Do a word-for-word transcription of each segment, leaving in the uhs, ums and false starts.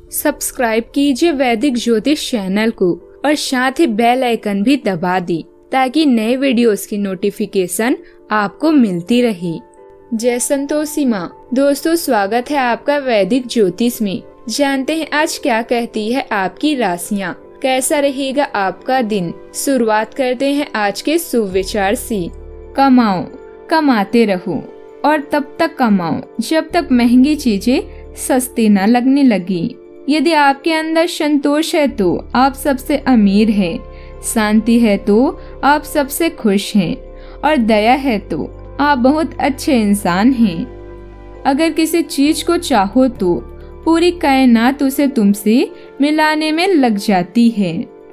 Subscribe कीजिए वैदिक ज्योतिष चैनल को और साथ ही बेल आइकन भी दबा दी ताकि नए वीडियोस की नोटिफिकेशन आपको मिलती रहे। जय संतोषी माँ। दोस्तों, स्वागत है आपका वैदिक ज्योतिष में। जानते हैं आज क्या कहती है आपकी राशियाँ, कैसा रहेगा आपका दिन। शुरुआत करते हैं आज के शुभ विचार से। कमाओ, कमाते रहो और तब तक कमाओ जब तक महंगी चीजें सस्ती न लगने लगी। यदि आपके अंदर संतोष है तो आप सबसे अमीर हैं, शांति है तो आप सबसे खुश हैं और दया है तो आप बहुत अच्छे इंसान हैं। अगर किसी चीज को चाहो तो पूरी कायनात उसे तुमसे मिलाने में लग जाती है।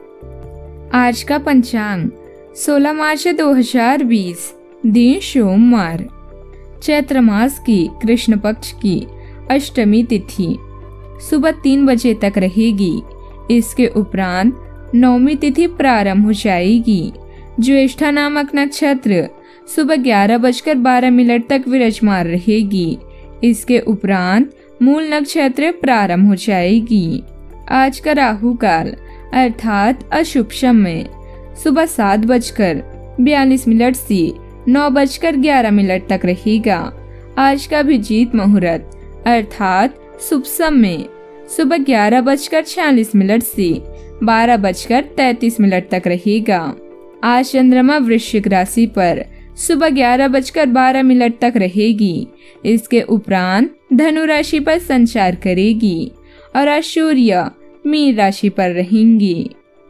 आज का पंचांग सोलह मार्च दो हज़ार बीस, दिन सोमवार, चैत्र मास की कृष्ण पक्ष की अष्टमी तिथि सुबह तीन बजे तक रहेगी। इसके उपरांत नौमी तिथि प्रारंभ हो जाएगी। ज्येष्ठा नामक नक्षत्र सुबह ग्यारह बजकर बारह मिनट तक विराजमान रहेगी। इसके उपरांत मूल नक्षत्र प्रारंभ हो जाएगी। आज का राहु काल अर्थात अशुभ समय सुबह सात बजकर बयालीस मिनट से नौ बजकर ग्यारह मिनट तक रहेगा। आज का अभिजीत मुहूर्त अर्थात शुभ समय सुबह ग्यारह बजकर छियालीस मिनट से बारह बजकर तैतीस मिनट तक रहेगा। आज चंद्रमा वृश्चिक राशि पर सुबह ग्यारह बजकर बारह मिनट तक रहेगी। इसके उपरांत धनु राशि पर संचार करेगी और आज सूर्य मीन राशि पर रहेंगी।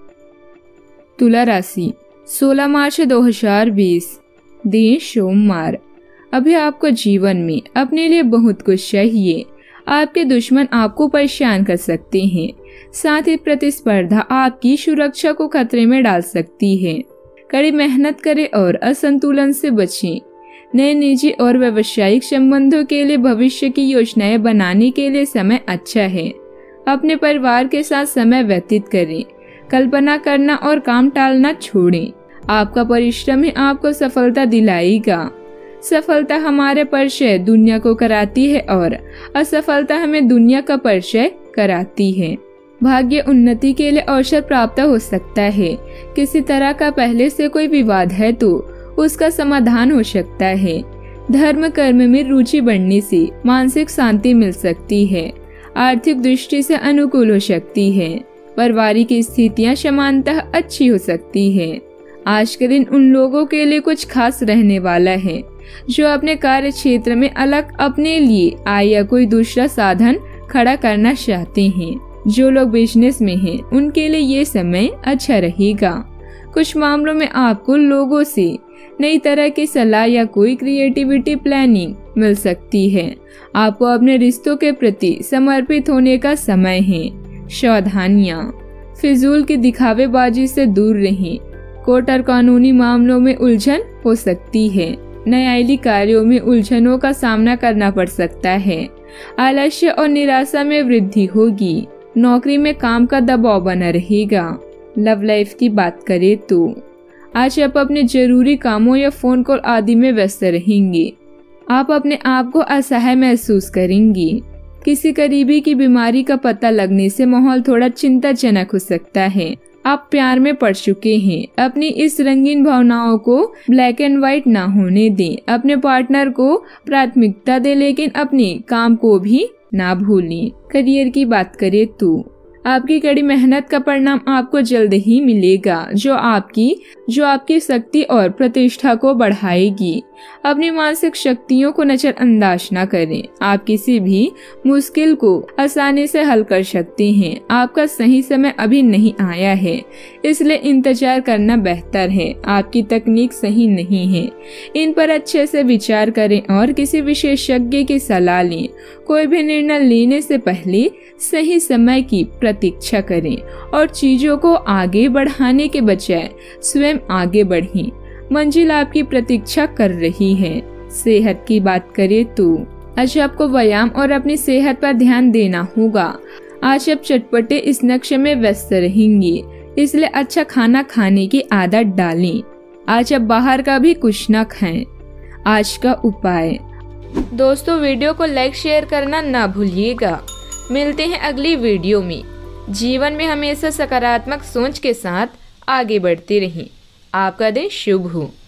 तुला राशि सोलह मार्च दो हज़ार बीस, दिन सोमवार। अभी आपको जीवन में अपने लिए बहुत कुछ चाहिए। आपके दुश्मन आपको परेशान कर सकते हैं, साथ ही प्रतिस्पर्धा आपकी सुरक्षा को खतरे में डाल सकती है। कड़ी मेहनत करें और असंतुलन से बचें। नए निजी और व्यावसायिक संबंधों के लिए भविष्य की योजनाएं बनाने के लिए समय अच्छा है। अपने परिवार के साथ समय व्यतीत करें। कल्पना करना और काम टालना छोड़ें। आपका परिश्रम ही आपको सफलता दिलाएगा। सफलता हमारे परिचय दुनिया को कराती है और असफलता हमें दुनिया का परिचय कराती है। भाग्य उन्नति के लिए अवसर प्राप्त हो सकता है। किसी तरह का पहले से कोई विवाद है तो उसका समाधान हो सकता है। धर्म कर्म में रुचि बढ़ने से मानसिक शांति मिल सकती है। आर्थिक दृष्टि से अनुकूल हो सकती है। पारिवारिक स्थितियां समानतः अच्छी हो सकती है। आज के दिन उन लोगों के लिए कुछ खास रहने वाला है जो अपने कार्य क्षेत्र में अलग अपने लिए आय या कोई दूसरा साधन खड़ा करना चाहते हैं। जो लोग बिजनेस में हैं, उनके लिए ये समय अच्छा रहेगा। कुछ मामलों में आपको लोगों से नई तरह की सलाह या कोई क्रिएटिविटी प्लानिंग मिल सकती है। आपको अपने रिश्तों के प्रति समर्पित होने का समय है। सावधानियां, फिजूल की दिखावेबाजी से दूर रहें। कोर्ट और कानूनी मामलों में उलझन हो सकती है। न्यायालयिक कार्यों में उलझनों का सामना करना पड़ सकता है। आलस्य और निराशा में वृद्धि होगी। नौकरी में काम का दबाव बना रहेगा। लव लाइफ की बात करें तो आज आप अपने जरूरी कामों या फोन कॉल आदि में व्यस्त रहेंगे। आप अपने आप को असहाय महसूस करेंगी। किसी करीबी की बीमारी का पता लगने से माहौल थोड़ा चिंताजनक हो सकता है। आप प्यार में पड़ चुके हैं। अपनी इस रंगीन भावनाओं को ब्लैक एंड व्हाइट ना होने दें। अपने पार्टनर को प्राथमिकता दें, लेकिन अपने काम को भी ना भूलें। करियर की बात करें तो आपकी कड़ी मेहनत का परिणाम आपको जल्द ही मिलेगा, जो आपकी जो आपकी शक्ति और प्रतिष्ठा को बढ़ाएगी। अपनी मानसिक शक्तियों को नजरअंदाज न करें। आप किसी भी मुश्किल को आसानी से हल कर सकते हैं। आपका सही समय अभी नहीं आया है, इसलिए इंतजार करना बेहतर है। आपकी तकनीक सही नहीं है, इन पर अच्छे से विचार करें और किसी विशेषज्ञ की सलाह लें। कोई भी निर्णय लेने से पहले सही समय की प्रतीक्षा करें और चीजों को आगे बढ़ाने के बजाय स्वयं आगे बढ़ें। मंजिल आपकी प्रतीक्षा कर रही है। सेहत की बात करें तो आज आपको व्यायाम और अपनी सेहत पर ध्यान देना होगा। आज आप चटपटे स्नैक्स में व्यस्त रहेंगे, इसलिए अच्छा खाना खाने की आदत डालें। आज आप बाहर का भी कुछ न खाएं। आज का उपाय, दोस्तों वीडियो को लाइक शेयर करना ना भूलिएगा। मिलते हैं अगली वीडियो में। जीवन में हमेशा सकारात्मक सोच के साथ आगे बढ़ते रहें। आपका दिन शुभ हो।